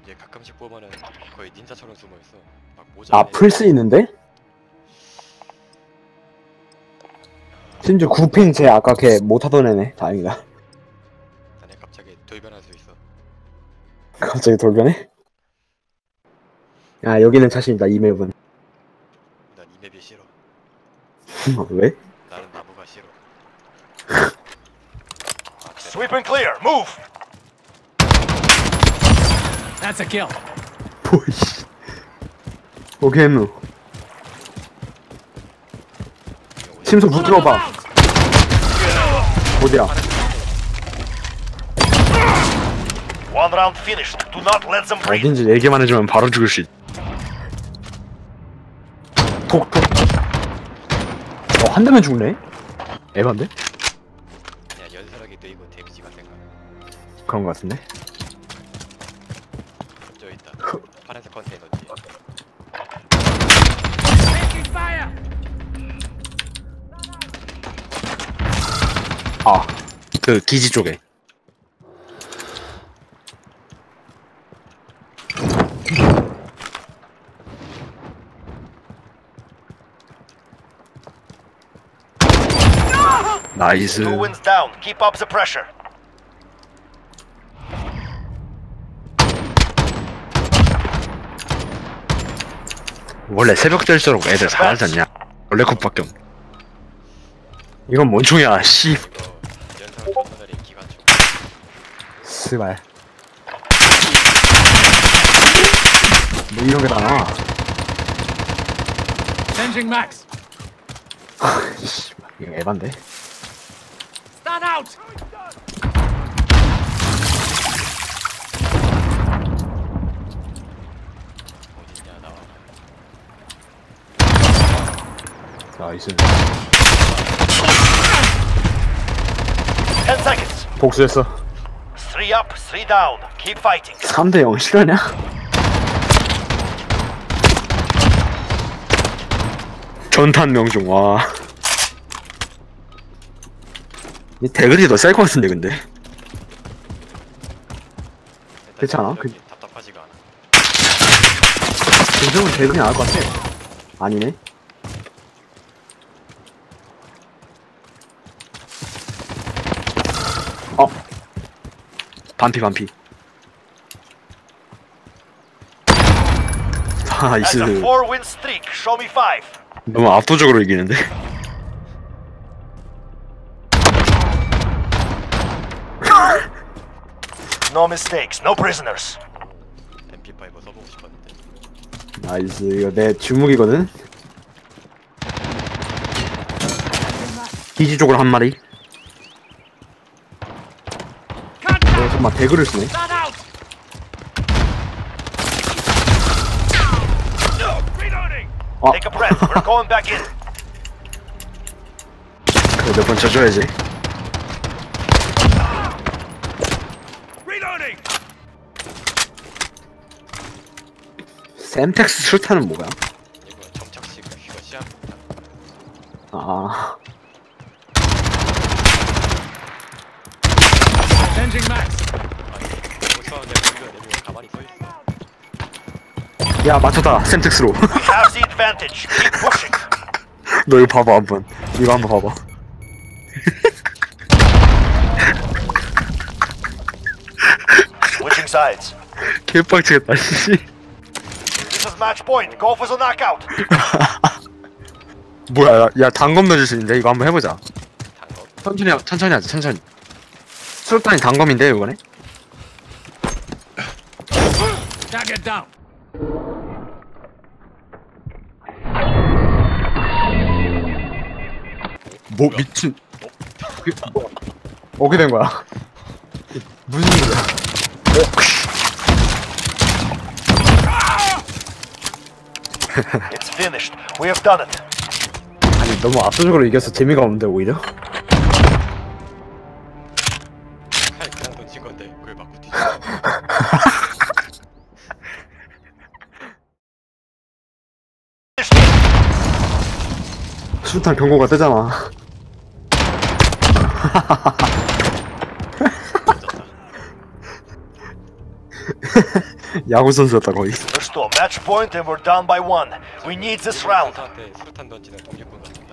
이제 가끔씩 보면은 거의 닌자처럼 숨어있어. 막 모자. 아, 풀스 있는데? 심지어 구핑 쟤 아까 걔 못하던 애네. 다행이다. 자네 갑자기 돌변할 수 있어. 갑자기 돌변해? 아, 여기는 자신있다, 이 맵은. 난 이 맵이 싫어. 왜? 나는 나무가 싫어. Sweep and clear. Move. That's a kill. 보이씨. 오케이, 무. 심수 불 들어봐. 어디야? One round finished. Do not let them breathe. 어딘지 얘기만 해주면 바로 죽을 수 있. 톡. 한 대면 죽네? 에반데? 야 연사력이 느이고 데미지가 센가. 그런 거 같은데? 저 있다. 파란색 컨테이너 뒤에. Taking fire. 아, 그 기지 쪽에. 나이스. Two wins down. Keep up the pressure. 원래 새벽 될수록 애들 잘하지 않냐? 원래 컵밖에 없. 이건 뭔 총이야, 씨. 이거 연사력 존나 느린 기관총. 스발. 뭐 이런 게 다 나와. Changing max. 씨, 이거 에반데? Stand out. 어딨냐 나와. 나이스. 10 seconds. 복수했어. 3 up, 3 down. Keep fighting. 3대 0 실화냐? 전탄 명중, 와. 이 대글이 더 셀 것 같은데, 근데. 괜찮아? 연사력이 답답하지가 않아. 정정은 대글이 나을 것 같아. 아니네. 반피. That's 나이스. a 4-win streak. Show me 5. 너무 압도적으로 이기는데? No mistakes. No prisoners. MP5 써보고 싶었는데. 나이스. 이거 내 주목이거든? 기지 쪽으로 한 마리. 정말 배그를 쓰네. Stand out. Reloading. 아. Take a breath. We're going back in. 그래, 몇 번 쳐줘야지. Reloading. 샘텍스 술탄은 뭐야? 이거 정착식 이거 시합. 아, Changing max. 못 싸우는데 우리가 내리고 가만히 서 있어. 야, 맞췄다. 샘텍스로. We have the advantage. Keep pushing. 너 이거 봐봐, 한번. 이거 한번 봐봐. Switching sides. 개빡치겠다, 씨. This is match point. Go for the knockout. 뭐야, 야, 단검 넣어줄 수 있는데? 이거 한번 해보자. 단검. 천천히 하자, 천천히. 술탄이 단검인데, 이번에? Target down. 뭐, 미친. 어떻게 된 거야? 무슨 일이야? It's finished. We have done it. 아니, 너무 압도적으로 이겨서 재미가 없는데, 오히려? 칼 그냥 던진 건데 그걸 맞고 뒤져. 술탄 경고가 뜨잖아. 던졌다. 야구 선수였다 거의. Ну что, match point and we're down by one. We need this round. 선수한테 수류탄 던지는 독립군 같은